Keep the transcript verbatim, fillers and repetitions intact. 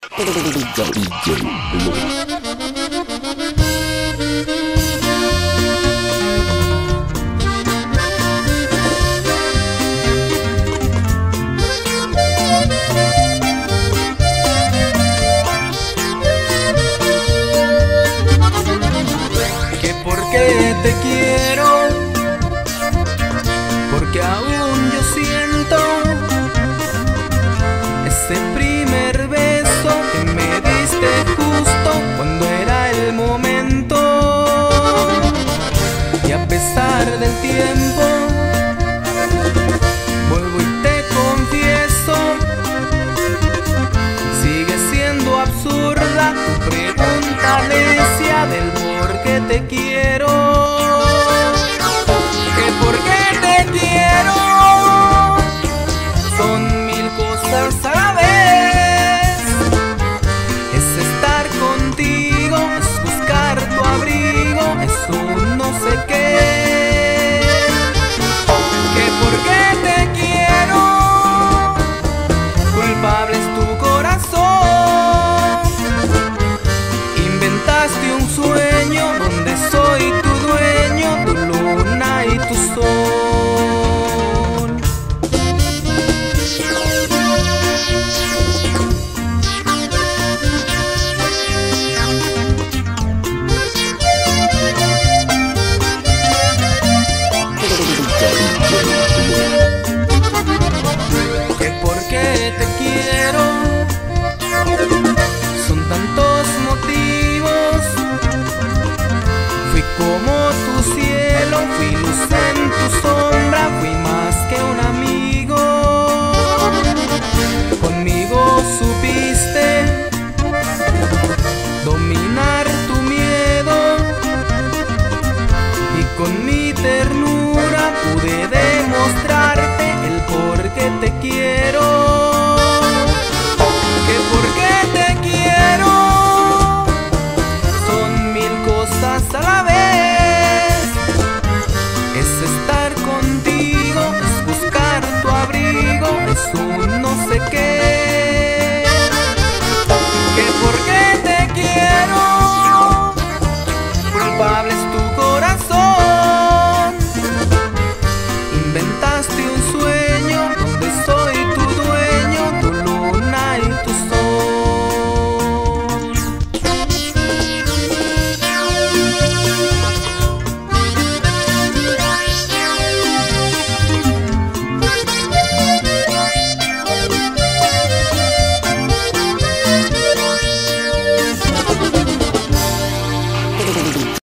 Que porque te quiero, porque aún yo siento ese primer beso que me diste justo cuando era el momento. Y a pesar del tiempo, vuelvo y te confieso, sigue siendo absurda tu pregunta necia del por qué te quiero.